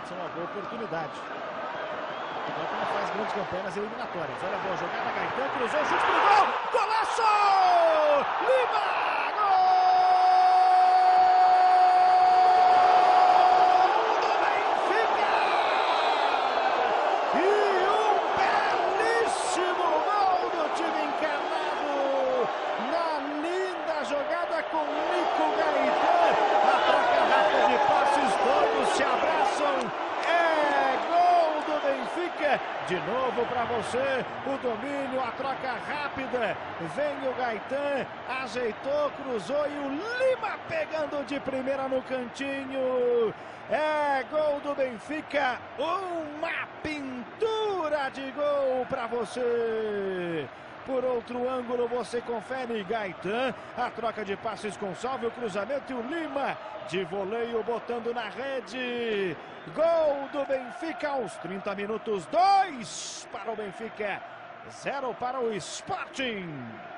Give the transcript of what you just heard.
Pode ser uma boa oportunidade. Igual que não faz grandes campanhas nas eliminatórias. Olha a boa jogada, Gaetan cruzou, chute pro gol! Golaço! Lima! Jogada com Nico Gaetan, a troca rápida de passes, todos se abraçam, é gol do Benfica, de novo para você, o domínio, a troca rápida, vem o Gaetan, ajeitou, cruzou e o Lima pegando de primeira no cantinho, é gol do Benfica, uma pintura de gol para você. Por outro ângulo você confere Gaetan, a troca de passes com salve, o cruzamento e o Lima de voleio botando na rede. Gol do Benfica aos 30 minutos, 2 para o Benfica, 0 para o Sporting.